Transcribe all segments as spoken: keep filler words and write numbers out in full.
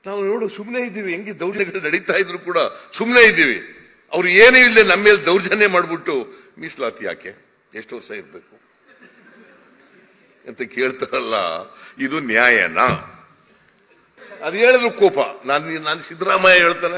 ನಾವು ನೋಡು ಸುಮ್ಮನೆ ಇದ್ದೀವಿ, ಹೆಂಗೆ ದೌರ್ಜನ್ಯಗಳು ನಡೀತಾ ಇದ್ರು ಕೂಡ ಸುಮ್ಮನೆ ಇದ್ದೀವಿ. ಅವ್ರು ಏನೇ ಇಲ್ಲದೆ ನಮ್ಮ ಮೇಲೆ ದೌರ್ಜನ್ಯ ಮಾಡ್ಬಿಟ್ಟು ಮೀಸಲಾತಿ ಯಾಕೆ, ಎಷ್ಟು ವರ್ಷ ಇರ್ಬೇಕು ಅಂತ ಕೇಳ್ತಾರಲ್ಲ, ಇದು ನ್ಯಾಯನಾ? ಅದು ಹೇಳಿದ್ರು ಕೋಪ. ನಾನು ನಾನು ಸಿದ್ದರಾಮಯ್ಯ ಹೇಳ್ತಾನೆ,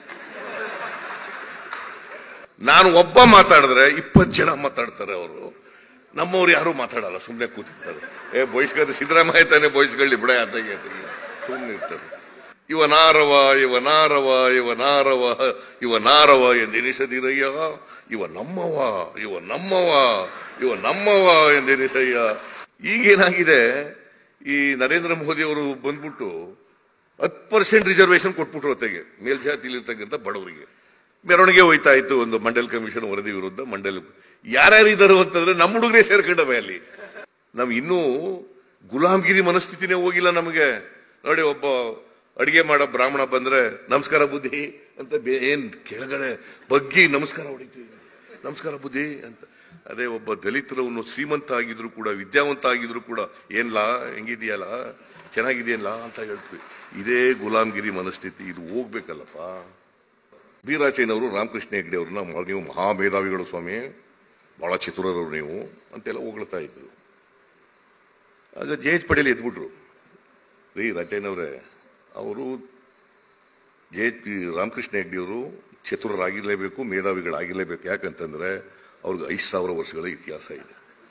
ನಾನು ಒಬ್ಬ ಮಾತಾಡಿದ್ರೆ ಇಪ್ಪತ್ತು ಜನ ಮಾತಾಡ್ತಾರೆ. ಅವರು ನಮ್ಮವ್ರು ಯಾರು ಮಾತಾಡಲ್ಲ, ಸುಮ್ಮನೆ ಕೂತಿರ್ತಾರೆ. ಏ ಬಯಸ್ಕೊಂಡ್ರೆ ಸಿದ್ದರಾಮಯ್ಯ ತಾನೆ ಬಯಸ್ಕೊಳ್ಳಿ ಬಿಡ ಅಂತ ಸುಮ್ಮನೆ ಇರ್ತಾರೆ. ಇವನಾರವ ಇವನಾರವ ಇವನಾರವ ಇವನಾರವ ಎಂದೆನಿಸದಿರಯ್ಯ, ಇವ ನಮ್ಮವ ಇವ ನಮ್ಮವ ಇವ ನಮ್ಮವ ಎಂದೆನಿಸಯ್ಯ. ಈಗೇನಾಗಿದೆ, ಈ ನರೇಂದ್ರ ಮೋದಿ ಅವರು ಬಂದ್ಬಿಟ್ಟು ಹತ್ತು ಪರ್ಸೆಂಟ್ ರಿಸರ್ವೇಶನ್ ಕೊಟ್ಬಿಟ್ರು ಹೊತ್ತಿಗೆ ಮೇಲ್ಜಾತಿಲಿರ್ತಕ್ಕಂಥ ಬಡವರಿಗೆ. ಮೆರವಣಿಗೆ ಹೋಯ್ತಾ ಇತ್ತು ಒಂದು ಮಂಡಲ್ ಕಮಿಷನ್ ವರದಿ ವಿರುದ್ಧ. ಮಂಡಲ್ ಯಾರ್ಯಾರು ಇದ್ದಾರೆ ಅಂತಂದ್ರೆ ನಮ್ಮ ಹುಡುಗರೇ ಸೇರ್ಕೊಂಡವೆ ಅಲ್ಲಿ. ನಮ್ ಇನ್ನೂ ಗುಲಾಮ್ಗಿರಿ ಮನಸ್ಥಿತಿನೇ ಹೋಗಿಲ್ಲ ನಮಗೆ. ನೋಡಿ, ಒಬ್ಬ ಅಡಿಗೆ ಮಾಡೋ ಬ್ರಾಹ್ಮಣ ಬಂದ್ರೆ ನಮಸ್ಕಾರ ಬುದ್ಧಿ ಅಂತ ಏನ್ ಕೆಳಗಡೆ ಬಗ್ಗಿ ನಮಸ್ಕಾರ ಹೊಡಿತೀವಿ, ನಮಸ್ಕಾರ ಬುದ್ಧಿ ಅಂತ. ಅದೇ ಒಬ್ಬ ದಲಿತರವನು ಶ್ರೀಮಂತ ಆಗಿದ್ರು ಕೂಡ, ವಿದ್ಯಾವಂತ ಆಗಿದ್ರು ಕೂಡ, ಏನ್ಲಾ ಹೆಂಗಿದೆಯಲ್ಲ, ಚೆನ್ನಾಗಿದೆಯಲ್ಲ ಅಂತ ಹೇಳ್ತೀವಿ. ಇದೇ ಗುಲಾಮ್ಗಿರಿ ಮನಸ್ಥಿತಿ. ಇದು ಹೋಗ್ಬೇಕಲ್ಲಪ್ಪ. ಬೀರಾಚಯ್ಯನವರು ರಾಮಕೃಷ್ಣ ಹೆಗ್ಡೆ ಅವ್ರನ್ನ ನೀವು ಮಹಾಮೇಧಾವಿಗಳು ಸ್ವಾಮಿ, ಬಹಳ ಚತುರರವರು ನೀವು ಅಂತೆಲ್ಲ ಹೊಗಳ್ತಾ ಇದ್ರು. ಆಗ ಜೆ ಎಚ್ ಪಟೇಲ್ ಎದ್ಬಿಟ್ರು, ರೀ ರಾಚಯ್ಯನವರೇ, ಅವರು J H P Ramakrishna Hegde ಅವರು ಚತುರರಾಗಿರ್ಲೇಬೇಕು, ಮೇಧಾವಿಗಳಾಗಿರ್ಲೇಬೇಕು. ಯಾಕಂತಂದ್ರೆ ಅವ್ರಿಗೆ ಐದು ಸಾವಿರ ವರ್ಷಗಳ ಇತಿಹಾಸ ಇದೆ.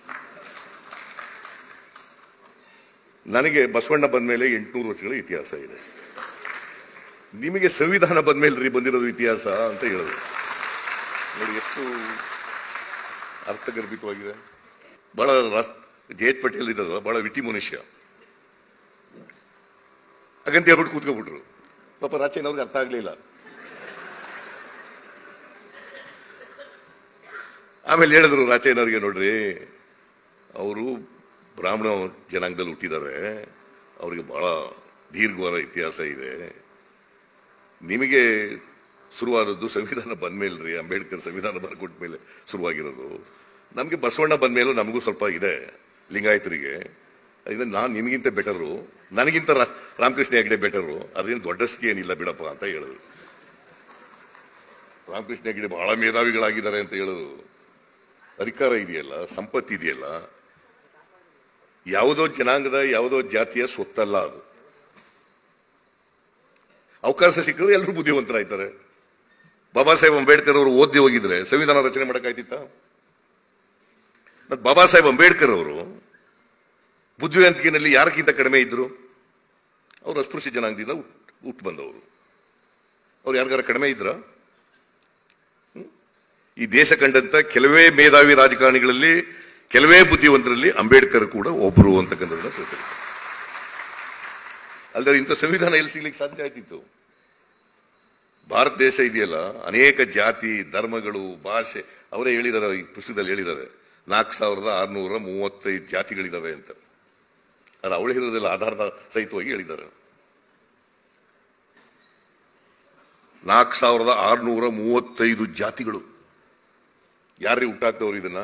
ನನಗೆ ಬಸವಣ್ಣ ಬಂದ್ಮೇಲೆ ಎಂಟುನೂರು ವರ್ಷಗಳ ಇತಿಹಾಸ ಇದೆ. ನಿಮಗೆ ಸಂವಿಧಾನ ಬಂದ್ಮೇಲೆ ರೀ ಬಂದಿರೋದು ಇತಿಹಾಸ ಅಂತ ಹೇಳಿದ್ರು. ನೋಡಿ ಎಷ್ಟು ಅರ್ಥಗರ್ಭಿತವಾಗಿದೆ. ಬಹಳ ಜೆ ಎಚ್ ಪಟೇಲ್ ಇದ್ದಲ್ಲ, ಬಹಳ ವಿಟಿ ಮನುಷ್ಯ. ಹಾಗಂತ ಹೇಳ್ಬಿಟ್ಟು ಕೂತ್ಕೊಬಿಟ್ರು. ಪಾಪ ರಾಚಯ್ಯನವ್ರಿಗೆ ಅರ್ಥ ಆಗ್ಲಿಲ್ಲ. ಆಮೇಲೆ ಹೇಳಿದ್ರು ರಾಚಯ್ಯನವ್ರಿಗೆ, ನೋಡ್ರಿ ಅವರು ಬ್ರಾಹ್ಮಣ ಜನಾಂಗದಲ್ಲಿ ಹುಟ್ಟಿದ್ದಾರೆ, ಅವರಿಗೆ ಬಹಳ ದೀರ್ಘವಾದ ಇತಿಹಾಸ ಇದೆ. ನಿಮಗೆ ಶುರುವಾದದ್ದು ಸಂವಿಧಾನ ಬಂದ್ಮೇಲ್ರಿ, ಅಂಬೇಡ್ಕರ್ ಸಂವಿಧಾನ ಬರ್ಕೊಟ್ಟ ಮೇಲೆ ಶುರುವಾಗಿರೋದು. ನಮಗೆ ಬಸವಣ್ಣ ಬಂದ್ಮೇಲೂ ನಮಗೂ ಸ್ವಲ್ಪ ಇದೆ ಲಿಂಗಾಯತರಿಗೆ. ಅದರಿಂದ ನಾನು ನಿಮಗಿಂತ ಬೆಟರು, ನನಗಿಂತ ರಾಮಕೃಷ್ಣ ಹೆಗ್ಡೆ ಬೆಟರು, ಅದೇನು ದೊಡ್ಡಸ್ತಿ ಏನಿಲ್ಲ ಬಿಡಪ್ಪ ಅಂತ ಹೇಳಿದ್ರು. ರಾಮಕೃಷ್ಣ ಹೆಗ್ಡೆ ಬಹಳ ಮೇಧಾವಿಗಳಾಗಿದ್ದಾರೆ ಅಂತ ಹೇಳೋದು. ಅಧಿಕಾರ ಇದೆಯಲ್ಲ, ಸಂಪತ್ತು ಇದೆಯಲ್ಲ, ಯಾವುದೋ ಜನಾಂಗದ ಯಾವುದೋ ಜಾತಿಯ ಸ್ವತ್ತಲ್ಲ ಅದು. ಅವಕಾಶ ಸಿಕ್ಕಿದ್ರೆ ಎಲ್ಲರೂ ಬುದ್ಧಿವಂತರಾಯ್ತಾರೆ. ಬಾಬಾ ಸಾಹೇಬ್ ಅಂಬೇಡ್ಕರ್ ಅವರು ಓದಿ ಹೋಗಿದ್ರೆ ಸಂವಿಧಾನ ರಚನೆ ಮಾಡಕ್ಕಾಯ್ತಿತ್ತ? ಮತ್ತೆ ಬಾಬಾ ಸಾಹೇಬ್ ಅಂಬೇಡ್ಕರ್ ಅವರು ಬುದ್ಧಿವಂತಿಕೆಯಲ್ಲಿ ಯಾರಕ್ಕಿಂತ ಕಡಿಮೆ ಇದ್ರು? ಅವರು ಅಸ್ಪೃಶ್ಯ ಜನಾಂಗದಿಂದ ಹುಟ್ಟು ಬಂದವರು. ಅವ್ರು ಯಾರಿಗಾರ ಕಡಿಮೆ ಇದ್ರ? ಈ ದೇಶ ಕಂಡಂತ ಕೆಲವೇ ಮೇಧಾವಿ ರಾಜಕಾರಣಿಗಳಲ್ಲಿ, ಕೆಲವೇ ಬುದ್ಧಿವಂತರಲ್ಲಿ ಅಂಬೇಡ್ಕರ್ ಕೂಡ ಒಬ್ರು ಅಂತಕ್ಕಂಥದ್ದನ್ನ ತಿಳ್ಕೊಳ್ಳಿ. ಅಲ್ಲದೆ ಇಂಥ ಸಂವಿಧಾನ ಎಲ್ಲಿ ಸಿಗ್ಲಿಕ್ಕೆ ಸಾಧ್ಯ ಆಯ್ತಿತ್ತು? ಭಾರತ ದೇಶ ಇದೆಯಲ್ಲ, ಅನೇಕ ಜಾತಿ, ಧರ್ಮಗಳು, ಭಾಷೆ, ಅವರೇ ಹೇಳಿದ್ದಾರೆ, ಈ ಪುಸ್ತಕದಲ್ಲಿ ಹೇಳಿದ್ದಾರೆ, ನಾಲ್ಕು ಸಾವಿರದ ಆರ್ನೂರ ಮೂವತ್ತೈದು ಜಾತಿಗಳಿದಾವೆ ಅಂತ. ಅದು ಅವಳು ಹೇಳಿರೋದಿಲ್ಲ, ಆಧಾರದ ಸಹಿತವಾಗಿ ಹೇಳಿದ್ದಾರೆ. ನಾಲ್ಕು ಸಾವಿರದ ಆರ್ನೂರ ಮೂವತ್ತೈದು ಜಾತಿಗಳು. ಯಾರೇ ಹುಟ್ಟಾಕ್ತವ್ರು ಇದನ್ನ?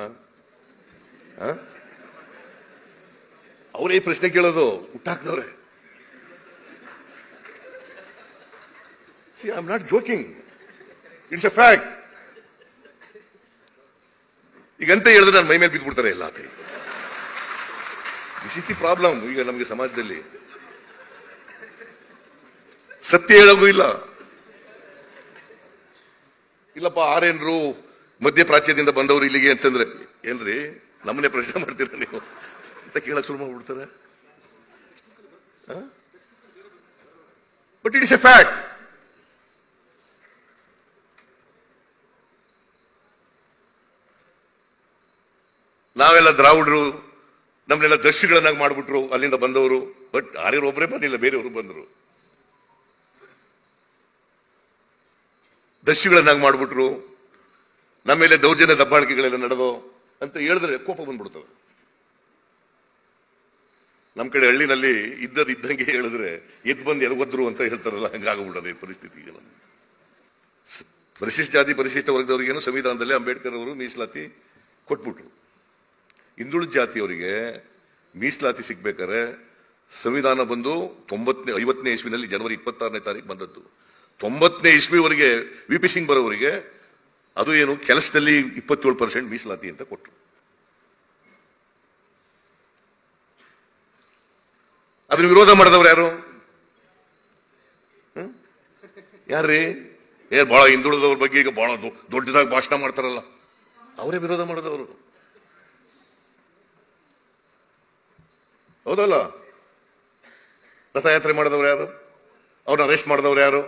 ಅವರೇ ಪ್ರಶ್ನೆ ಕೇಳೋದು, ಹುಟ್ಟಾಕ್ತವ್ರೆ. See, I'm not joking. It's a fact. ಈಗಂತ ಹೇಳಿದ್ರೆ ನನ್ನ ಮೈ ಮೇಲೆ ಬಿದ್ದುಬಿಡ್ತಾರೆ ಎಲ್ಲ. ದಿಸ್ ಇಸ್ ದಿ ಪ್ರಾಬ್ಲಮ್ ಈಗ ನಮಗೆ ಸಮಾಜದಲ್ಲಿ. ಸತ್ಯ ಹೇಳೋಗೂ ಇಲ್ಲ. ಇಲ್ಲಪ್ಪ ಆರೇನ್ರು ಮಧ್ಯಪ್ರಾಚ್ಯದಿಂದ ಬಂದವರು ಇಲ್ಲಿಗೆ ಅಂತಂದ್ರೆ, ಏನ್ರಿ ನಮ್ಮನ್ನೇ ಪ್ರಶ್ನೆ ಮಾಡ್ತೀರ ನೀವು ಅಂತ ಕೇಳಕ್ ಶುರು ಮಾಡ್ಬಿಡ್ತಾರೆ. But it is a fact. ನಾವೆಲ್ಲ ದ್ರಾವಿಡರು, ನಮ್ಮನ್ನೆಲ್ಲ ದರ್ಶಿಗಳನ್ನಾಗಿ ಮಾಡ್ಬಿಟ್ರು ಅಲ್ಲಿಂದ ಬಂದವರು. ಬಟ್ ಆರ್ಯರು ಒಬ್ಬರೇ ಬಂದಿಲ್ಲ, ಬೇರೆಯವರು ಬಂದರು. ದರ್ಶಿಗಳನ್ನಾಗಿ ಮಾಡ್ಬಿಟ್ರು, ನಮ್ಮ ಮೇಲೆ ದೌರ್ಜನ್ಯ ದಬ್ಬಾಳಿಕೆಗಳೆಲ್ಲ ನಡೆದೋ ಅಂತ ಹೇಳಿದ್ರೆ ಕೋಪ ಬಂದ್ಬಿಡ್ತದೆ. ನಮ್ಮ ಕಡೆ ಹಳ್ಳಿನಲ್ಲಿ ಇದ್ದದ್ದು ಇದ್ದಂಗೆ ಹೇಳಿದ್ರೆ ಎದ್ದು ಬಂದು ಎದಗೊದ್ರು ಅಂತ ಹೇಳ್ತಾರಲ್ಲ, ಹಂಗಾಗ್ಬಿಡೋದು ಪರಿಸ್ಥಿತಿಗೆ. ನಮ್ಗೆ ಪರಿಶಿಷ್ಟ ಜಾತಿ ಪರಿಶಿಷ್ಟ ವರ್ಗದವರಿಗೇನು ಸಂವಿಧಾನದಲ್ಲಿ ಅಂಬೇಡ್ಕರ್ ಅವರು ಮೀಸಲಾತಿ ಕೊಟ್ಬಿಟ್ರು. ಹಿಂದುಳಿದ ಜಾತಿಯವರಿಗೆ ಮೀಸಲಾತಿ ಸಿಗ್ಬೇಕಾದ್ರೆ ಸಂವಿಧಾನ ಬಂದು ತೊಂಬತ್ತನೇ ಐವತ್ತನೇ ಇಸ್ವಿನಲ್ಲಿ ಜನವರಿ ಇಪ್ಪತ್ತಾರನೇ ತಾರೀಕು ಬಂದದ್ದು. ತೊಂಬತ್ತನೇ ಇಸ್ವಿವರೆಗೆ ವಿ ಪಿ ಸಿಂಗ್ ಬರೋವರಿಗೆ ಅದು ಏನು ಕೆಲಸದಲ್ಲಿ ಇಪ್ಪತ್ತೇಳು ಪರ್ಸೆಂಟ್ ಮೀಸಲಾತಿ ಅಂತ ಕೊಟ್ಟರು. ಅದನ್ನು ವಿರೋಧ ಮಾಡಿದವರು ಯಾರು? ಯಾರ್ರೀ? ಏ ಬಹಳ ಹಿಂದುಳಿದವ್ರ ಬಗ್ಗೆ ಈಗ ಬಹಳ ದೊಡ್ಡದಾಗಿ ಭಾಷಣ ಮಾಡ್ತಾರಲ್ಲ, ಅವರೇ ವಿರೋಧ ಮಾಡಿದವರು. ಹೌದಲ್ಲ? ರಥಯಾತ್ರೆ ಮಾಡಿದವ್ರು ಯಾರು? ಅವ್ರನ್ನ ಅರೆಸ್ಟ್ ಮಾಡಿದವ್ರು ಯಾರು?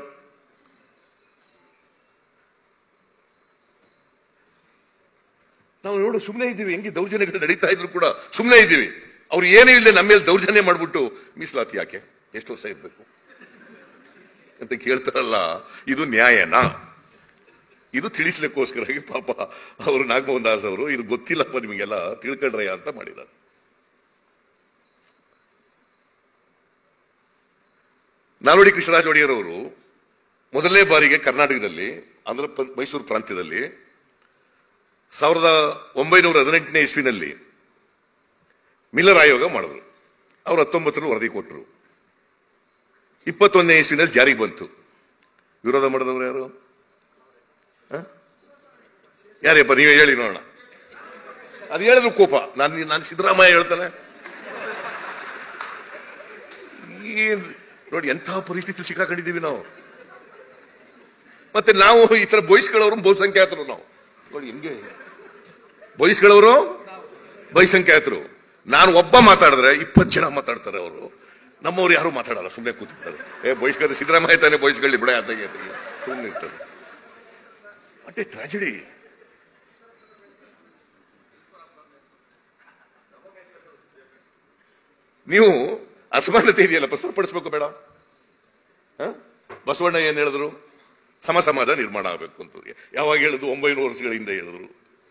ನಾವು ನೋಡು ಸುಮ್ಮನೆ ಇದ್ದೀವಿ. ಹೆಂಗೆ ದೌರ್ಜನ್ಯಗಳು ನಡೀತಾ ಇದ್ರು ಕೂಡ ಸುಮ್ಮನೆ ಇದ್ದೀವಿ. ಅವ್ರು ಏನೂ ಇಲ್ಲದೆ ನಮ್ಮ ಮೇಲೆ ದೌರ್ಜನ್ಯ ಮಾಡ್ಬಿಟ್ಟು ಮೀಸಲಾತಿ ಯಾಕೆ, ಎಷ್ಟು ವರ್ಷ ಇರ್ಬೇಕು ಅಂತ ಕೇಳ್ತಾರಲ್ಲ, ಇದು ನ್ಯಾಯನಾ? ಇದು ತಿಳಿಸ್ಲಿಕ್ಕೋಸ್ಕರ ಪಾಪ ಅವರು ನಾಗಮೋಹನ್ ದಾಸ್ ಅವರು ಇದು ಗೊತ್ತಿಲ್ಲಪ್ಪ ನಿಮಗೆಲ್ಲ ತಿಳ್ಕೊಂಡ್ರಯ್ಯ ಅಂತ ಮಾಡಿದ್ದಾರೆ. ನಾಲ್ವಡಿ ಕೃಷ್ಣರಾಜ ಒಡೆಯರ್ ಅವರು ಮೊದಲನೇ ಬಾರಿಗೆ ಕರ್ನಾಟಕದಲ್ಲಿ ಆಂಧ್ರ ಮೈಸೂರು ಪ್ರಾಂತ್ಯದಲ್ಲಿ ಸಾವಿರದ ಒಂಬೈನೂರ ಹದಿನೆಂಟನೇ ಇಸ್ವಿನಲ್ಲಿ ಮಿಲ್ಲರ್ ಆಯೋಗ ಮಾಡಿದ್ರು. ಅವರು ಹತ್ತೊಂಬತ್ತರಲ್ಲಿ ವರದಿ ಕೊಟ್ಟರು. ಇಪ್ಪತ್ತೊಂದನೇ ಇಸ್ವಿನಲ್ಲಿ ಜಾರಿಗೆ ಬಂತು. ವಿರೋಧ ಮಾಡಿದವರು ಯಾರು? ಯಾರಪ್ಪ ನೀವೇ ಹೇಳಿ ನೋಡೋಣ. ಅದು ಹೇಳಿದ್ರು ಕೋಪ. ನಾನು ನಾನು ಸಿದ್ದರಾಮಯ್ಯ ಹೇಳ್ತಾನೆ. ನೋಡಿ ಎಂತಹ ಪರಿಸ್ಥಿತಿ ಸಿಕ್ಕಾಕೊಂಡಿದ್ದೀವಿ ನಾವು. ಮತ್ತೆ ನಾವು ಈ ತರ ಬೋಯಿಸ್ಗಳವರು ಬಹುಸಂಖ್ಯಾತರು. ನಾವು ನೋಡಿ ಹೆಂಗೆ ಬೋಯಿಸ್ಗಳವರು ಬಹುಸಂಖ್ಯಾತರು. ನಾನು ಒಬ್ಬ ಮಾತಾಡಿದ್ರೆ ಇಪ್ಪತ್ತು ಜನ ಮಾತಾಡ್ತಾರೆ. ಅವರು ನಮ್ಮವ್ರು ಯಾರು ಮಾತಾಡಲ್ಲ, ಸುಮ್ಮನೆ ಕೂತಿರ್ತಾರೆ. ಏ ಬೋಯಿಸ್ಗಾದ್ರೆ ಸಿದ್ದರಾಮಯ್ಯ ತಾನೆ ಬೋಯಿಸ್ಕೊಳ್ಳಿ ಬಿಡ ಆತಾಗೆ ಸುಮ್ಮನೆ ಇರ್ತಾರೆ. ಅಷ್ಟೇ ಟ್ರಾಜಿಡಿ. ನೀವು ಅಸಮಾನತೆ ಇದೆಯಲ್ಲಪ್ಪ ಸರಿಪಡಿಸ್ಬೇಕು ಬೇಡ? ಬಸವಣ್ಣ ಏನ್ ಹೇಳಿದ್ರು? ಸಮ ಸಮಾಜ ನಿರ್ಮಾಣ ಆಗಬೇಕು ಅಂತ. ಯಾವಾಗ ಹೇಳಿದ್ರು? ಒಂಬೈನೂರು ವರ್ಷಗಳ ಹಿಂದೆ ಹೇಳಿದ್ರು.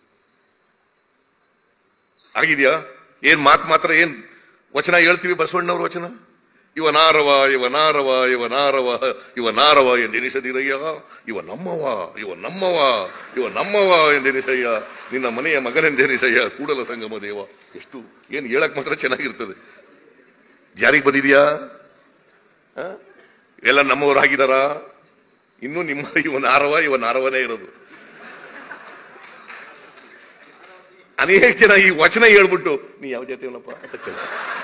ಆಗಿದ್ಯಾ? ಏನ್ ಮಾತು ಮಾತ್ರ ಏನ್ ವಚನ ಹೇಳ್ತೀವಿ ಬಸವಣ್ಣವ್ರ ವಚನ? ಇವನಾರವ ಇವನಾರವ ಇವನಾರವ ಇವನಾರವ ಎಂದೆನಿಸದಿರಯ್ಯ, ಇವ ನಮ್ಮವ ಇವ ನಮ್ಮವ ಇವ ನಮ್ಮವ ಎಂದೆನಿಸಯ್ಯ, ನಿನ್ನ ಮನೆಯ ಮಗನೆಂದೆನಿಸಯ್ಯ, ಕೂಡಲ ಸಂಗಮ ದೇವ. ಎಷ್ಟು ಏನ್ ಹೇಳಕ್ ಮಾತ್ರ ಚೆನ್ನಾಗಿರ್ತದೆ. ಜಾರಿಗೆ ಬಂದಿದ್ಯಾ? ಎಲ್ಲ ನಮ್ಮವರಾಗಿದಾರ? ಇನ್ನು ನಿಮ್ಮ ಇವನ್ ಆರವ ಇವನ್ ಆರವನೇ ಇರೋದು. ಅನೇಕ ಜನ ಈ ವಚನ ಹೇಳ್ಬಿಟ್ಟು ನೀ ಯಾವ ಜಾತಿಯವನಪ್ಪ ಅಂತ ಕೇಳ.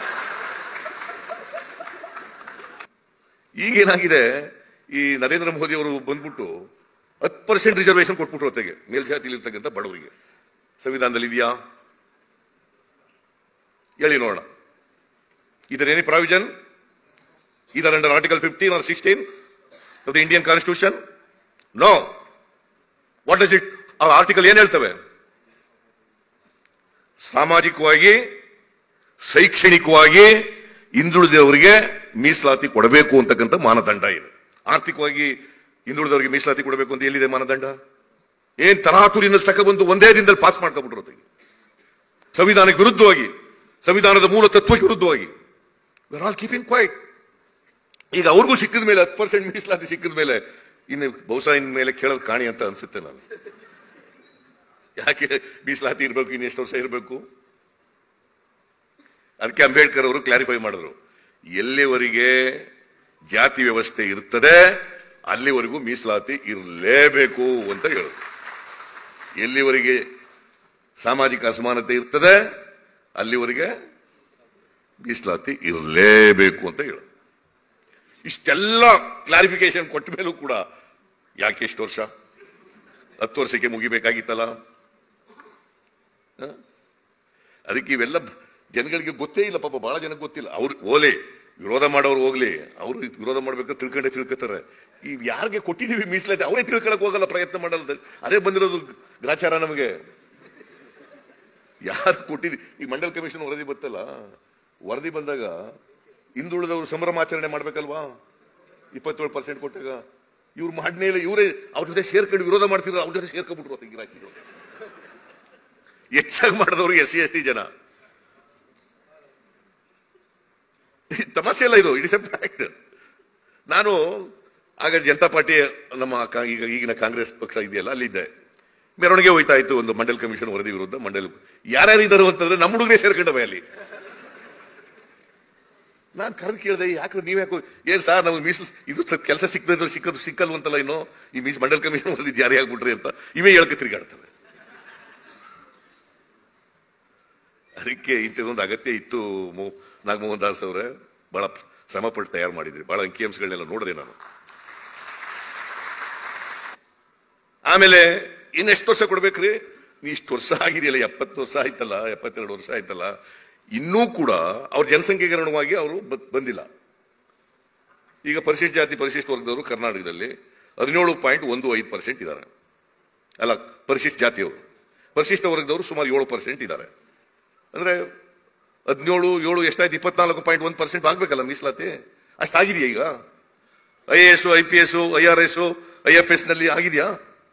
ಈಗೇನಾಗಿದೆ, ಈ ನರೇಂದ್ರ ಮೋದಿ ಅವರು ಬಂದ್ಬಿಟ್ಟು ಹತ್ತು ಪರ್ಸೆಂಟ್ ರಿಸರ್ವೇಶನ್ ಕೊಟ್ಬಿಟ್ರು ಹೊತ್ತಿಗೆ ಮೇಲ್ಜಾತಿಲಿ ಇರ್ತಕ್ಕಂಥ ಬಡವರಿಗೆ. ಸಂವಿಧಾನದಲ್ಲಿ ಇದೆಯಾ ಹೇಳಿ ನೋಡೋಣ. Is there any provision either under Article fifteen or sixteen of the Indian Constitution? No. What does it? ಆ ಆರ್ಟಿಕಲ್ ಏನ್ ಹೇಳ್ತವೆ? ಸಾಮಾಜಿಕವಾಗಿ ಶೈಕ್ಷಣಿಕವಾಗಿ ಹಿಂದುಳಿದವರಿಗೆ ಮೀಸಲಾತಿ ಕೊಡಬೇಕು ಅಂತಕ್ಕಂಥ ಮಾನದಂಡ ಇದೆ. ಆರ್ಥಿಕವಾಗಿ ಹಿಂದುಳಿದವರಿಗೆ ಮೀಸಲಾತಿ ಕೊಡಬೇಕು ಅಂತ ಎಲ್ಲಿದೆ ಮಾನದಂಡ? ಏನ್ ತರಾತುರಿನಲ್ಲಿ ತಗೊಬಂದು ಒಂದೇ ದಿನದಲ್ಲಿ ಪಾಸ್ ಮಾಡ್ಕೊಬಿಟ್ರು. ಸಂವಿಧಾನಕ್ಕೆ ವಿರುದ್ಧವಾಗಿ, ಸಂವಿಧಾನದ ಮೂಲ ತತ್ವಕ್ಕೆ ವಿರುದ್ಧವಾಗಿ. We're all keeping quiet. ಈಗ ಅವ್ರಿಗೂ ಸಿಕ್ಕಿದ ಮೇಲೆ ಹತ್ತು ಪರ್ಸೆಂಟ್ ಮೀಸಲಾತಿ ಸಿಕ್ಕಿದ ಮೇಲೆ ಇನ್ನು ಬಹುಶಃ ಇನ್ ಮೇಲೆ ಕೇಳೋದು ಕಾಣಿ ಅಂತ ಅನ್ಸುತ್ತೆ ನಾನು. ಯಾಕೆ ಮೀಸಲಾತಿ ಇರಬೇಕು? ಇನ್ನು ಎಷ್ಟು ವರ್ಷ ಇರಬೇಕು? ಅದಕ್ಕೆ ಅಂಬೇಡ್ಕರ್ ಅವರು ಕ್ಲಾರಿಫೈ ಮಾಡಿದ್ರು, ಎಲ್ಲಿವರೆಗೆ ಜಾತಿ ವ್ಯವಸ್ಥೆ ಇರ್ತದೆ ಅಲ್ಲಿವರೆಗೂ ಮೀಸಲಾತಿ ಇರಲೇಬೇಕು ಅಂತ ಹೇಳಿದ್ರು. ಎಲ್ಲಿವರೆಗೆ ಸಾಮಾಜಿಕ ಅಸಮಾನತೆ ಇರ್ತದೆ ಅಲ್ಲಿವರೆಗೆ ಮೀಸಲಾತಿ ಇರಲೇಬೇಕು ಅಂತ ಹೇಳ. ಇಷ್ಟೆಲ್ಲ ಕ್ಲಾರಿಫಿಕೇಶನ್ ಕೊಟ್ಟ ಮೇಲೂ ಕೂಡ ಯಾಕೆ ಎಷ್ಟು ವರ್ಷ? ಹತ್ತು ವರ್ಷಕ್ಕೆ ಮುಗಿಬೇಕಾಗಿತ್ತಲ್ಲ. ಅದಕ್ಕೆ ಇವೆಲ್ಲ ಜನಗಳಿಗೆ ಗೊತ್ತೇ ಇಲ್ಲ ಪಾಪ, ಬಹಳ ಜನಕ್ಕೆ ಗೊತ್ತಿಲ್ಲ. ಅವ್ರು ಓಲೆ ವಿರೋಧ ಮಾಡೋರು ಹೋಗ್ಲಿ, ಅವ್ರು ವಿರೋಧ ಮಾಡ್ಬೇಕು ತಿಳ್ಕೊಂಡೆ ತಿಳ್ಕೊತಾರೆ. ಈ ಯಾರಿಗೆ ಕೊಟ್ಟಿದೀವಿ ಮೀಸಲಾತಿ ಅವರೇ ತಿಳ್ಕೊಳಕ್ ಹೋಗಲ್ಲ, ಪ್ರಯತ್ನ ಮಾಡಲ್ಲ. ಅದೇ ಬಂದಿರೋದು ಗ್ರಾಚಾರ ನಮಗೆ. ಯಾರು ಕೊಟ್ಟಿದ್ವಿ? ಈ ಮಂಡಲ್ ಕಮಿಷನ್ ವರದಿ ಬತ್ತಲ್ಲ, ವರದಿ ಬಂದಾಗ ಹಿಂದುಳಿದವರು ಸಂಭ್ರಮಾಚರಣೆ ಮಾಡ್ಬೇಕಲ್ವಾ? ಇಪ್ಪತ್ತೇಳು ಪರ್ಸೆಂಟ್ ಕೊಟ್ಟಾಗ ಇವ್ರು ಮಾಡನೇ ಇಲ್ಲ. ಇವರೇ ಅವ್ರ ಜೊತೆ ಸೇರ್ಕೊಂಡು ವಿರೋಧ ಮಾಡ್ತಿರೋ, ಅವ್ರ ಜೊತೆ ಸೇರ್ಕೊಂಡ್ಬಿಟ್ರು ಅಂತ ಗಿರಾಕಿದ್ರು. ಹೆಚ್ಚಾಗಿ ಮಾಡಿದವರು ಎಸ್ ಸಿ ಎಸ್ ಟಿ ಜನ. ತಮಾಷೆ ಇಲ್ಲ ಇದು, ಇಟ್ ಇಸ್ ಎ ಫ್ಯಾಕ್ಟ್. ನಾನು ಆಗ ಜನತಾ ಪಾರ್ಟಿ ನಮ್ಮ ಈಗ ಈಗಿನ ಕಾಂಗ್ರೆಸ್ ಪಕ್ಷ ಇದೆಯಲ್ಲ ಅಲ್ಲಿದ್ದೆ. ಮೆರವಣಿಗೆ ಹೋಯ್ತಾ ಇತ್ತು ಒಂದು ಮಂಡಲ್ ಕಮಿಷನ್ ವರದಿ ವಿರುದ್ಧ. ಮಂಡಲ್ ಯಾರ್ಯಾರು ಇದ್ದಾರೆ ಅಂತಂದ್ರೆ ನಮ್ಮ ಹುಡುಗರೇ ಸೇರ್ಕೊಂಡವೆ ಅಲ್ಲಿ. ನಾನು ಕರೆದು ಕೇಳಿದೆ, ಯಾಕ್ರೆ ನೀವ್ ಯಾಕೋ ಏನ್ ಸರ್ ನಮ್ಗೆ ಮೀಸಲು ಇದು ಕೆಲಸ ಸಿಕ್ಕದ್ರು ಸಿಕ್ಕದು ಸಿಕ್ಕಲ್ವಂತಲ್ಲ ಇನ್ನು ಈ ಮೀಸ್ ಮಂಡಲ್ ಕಮಿಷನ್ ಜಾರಿ ಆಗ್ಬಿಟ್ರಿ ಅಂತ ಇವೇ ಹೇಳ್ಕೆ ತಿರುಗಾಡ್ತವೆ. ಅದಕ್ಕೆ ಇಂಥದ್ದೊಂದು ಅಗತ್ಯ ಇತ್ತು. ನಾಗಮೋಹನ್ ದಾಸ್ ಅವರೇ, ಬಹಳ ಶ್ರಮಪಟ್ಟು ತಯಾರು ಮಾಡಿದ್ರಿ, ಬಹಳ ಅಂಕಿ ಅಂಶಗಳನ್ನೆಲ್ಲ ನೋಡಿದೆ ನಾನು. ಆಮೇಲೆ ಇನ್ನೆಷ್ಟು ವರ್ಷ ಕೊಡ್ಬೇಕ್ರಿ? ನೀ ಇಷ್ಟು ವರ್ಷ ಆಗಿದೆಯಲ್ಲ, ಎಪ್ಪತ್ತು ವರ್ಷ ಆಯ್ತಲ್ಲ, ಎಪ್ಪತ್ತೆರಡು ವರ್ಷ ಆಯ್ತಲ್ಲ, ಇನ್ನೂ ಕೂಡ ಅವ್ರ ಜನಸಂಖ್ಯೆಗರಣವಾಗಿ ಅವರು ಬಂದಿಲ್ಲ. ಈಗ ಪರಿಶಿಷ್ಟ ಜಾತಿ ಪರಿಶಿಷ್ಟ ವರ್ಗದವರು ಕರ್ನಾಟಕದಲ್ಲಿ ಹದಿನೇಳು ಪಾಯಿಂಟ್ ಒಂದು ಐದು ಪರ್ಸೆಂಟ್ ಇದ್ದಾರೆ. ಅಲ್ಲ, ಪರಿಶಿಷ್ಟ ಜಾತಿಯವರು. ಪರಿಶಿಷ್ಟ ವರ್ಗದವರು ಸುಮಾರು ಏಳು ಪರ್ಸೆಂಟ್ ಇದ್ದಾರೆ. ಅಂದ್ರೆ ಹದಿನೇಳು ಏಳು ಎಷ್ಟಾಯ್ತು? ಇಪ್ಪತ್ನಾಲ್ಕು ಪಾಯಿಂಟ್ ಒಂದು ಪರ್ಸೆಂಟ್ ಆಗ್ಬೇಕಲ್ಲ ಮೀಸಲಾತಿ. ಅಷ್ಟಾಗಿದೆಯಾ? ಈಗ I A S, I P S, I R S, I F S ನಲ್ಲಿ ಆಗಿದೆಯಾ?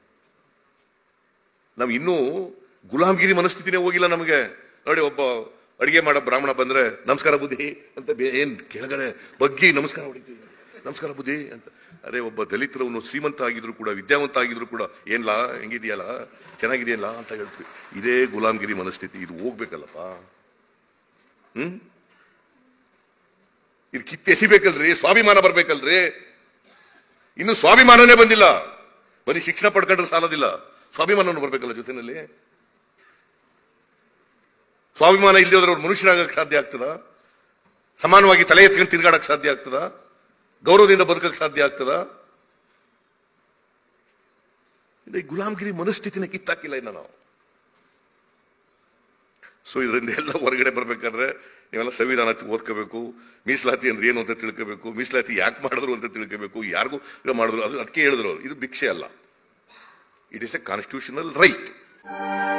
ನಾವ್ ಇನ್ನೂ ಗುಲಾಮ್ಗಿರಿ ಮನಸ್ಥಿತಿನೇ ಹೋಗಿಲ್ಲ ನಮಗೆ. ನೋಡಿ, ಒಬ್ಬ ಅಡಿಗೆ ಮಾಡೋ ಬ್ರಾಹ್ಮಣ ಬಂದ್ರೆ ನಮಸ್ಕಾರ ಬುದ್ಧಿ ಅಂತ ಏನ್ ಕೆಳಗಡೆ ಬಗ್ಗಿ ನಮಸ್ಕಾರ ಹೊಡಿತೀವಿ, ನಮಸ್ಕಾರ ಬುದ್ಧಿ ಅಂತ. ಅದೇ ಒಬ್ಬ ದಲಿತರವನು ಶ್ರೀಮಂತ ಆಗಿದ್ರು ಕೂಡ, ವಿದ್ಯಾವಂತ ಆಗಿದ್ರು ಕೂಡ, ಏನ್ಲಾ ಹೆಂಗಿದೆಯಲ್ಲ, ಚೆನ್ನಾಗಿದೆಯಲ್ಲ ಅಂತ ಹೇಳ್ತೀವಿ. ಇದೇ ಗುಲಾಮ್ಗಿರಿ ಮನಸ್ಥಿತಿ. ಇದು ಹೋಗ್ಬೇಕಲ್ಲಪ್ಪ. ಹ್ಮ್ ಇದು ಕಿತ್ತೆಸಿಬೇಕಲ್ರಿ, ಸ್ವಾಭಿಮಾನ ಬರ್ಬೇಕಲ್ರಿ. ಇನ್ನು ಸ್ವಾಭಿಮಾನನೇ ಬಂದಿಲ್ಲ. ಬರೀ ಶಿಕ್ಷಣ ಪಡ್ಕೊಂಡ್ರೆ ಸಾಲದಿಲ್ಲ, ಸ್ವಾಭಿಮಾನ ಬರ್ಬೇಕಲ್ಲ ಜೊತೆನಲ್ಲಿ. ಸ್ವಾಭಿಮಾನ ಇಲ್ಲದೆ ಹೋದ್ರೆ ಅವ್ರು ಮನುಷ್ಯರಾಗಕ್ಕೆ ಸಾಧ್ಯ ಆಗ್ತದ? ಸಮಾನವಾಗಿ ತಲೆ ಎತ್ಕೊಂಡು ತಿರ್ಗಾಡಕ್ ಸಾಧ್ಯ ಆಗ್ತದ? ಗೌರವದಿಂದ ಬದುಕಕ್ಕೆ ಸಾಧ್ಯ ಆಗ್ತದ? ಈ ಗುಲಾಮ್ಗಿರಿ ಮನಸ್ಥಿತಿನ ಕಿತ್ತಾಕಿಲ್ಲ ಇನ್ನ ನಾವು. ಸೊ ಇದರಿಂದ ಎಲ್ಲ ಹೊರಗಡೆ ಬರ್ಬೇಕಾದ್ರೆ ನೀವೆಲ್ಲ ಸಂವಿಧಾನ ಓದ್ಕೋಬೇಕು, ಮೀಸಲಾತಿ ಅಂದ್ರೆ ಏನು ಅಂತ ತಿಳ್ಕೋಬೇಕು, ಮೀಸಲಾತಿ ಯಾಕೆ ಮಾಡಿದ್ರು ಅಂತ ತಿಳ್ಕೋಬೇಕು, ಯಾರಿಗೂ ಮಾಡಿದ್ರು ಅದು ಅದಕ್ಕೆ ಹೇಳಿದ್ರು ಇದು ಭಿಕ್ಷೆ ಅಲ್ಲ, it is a constitutional right.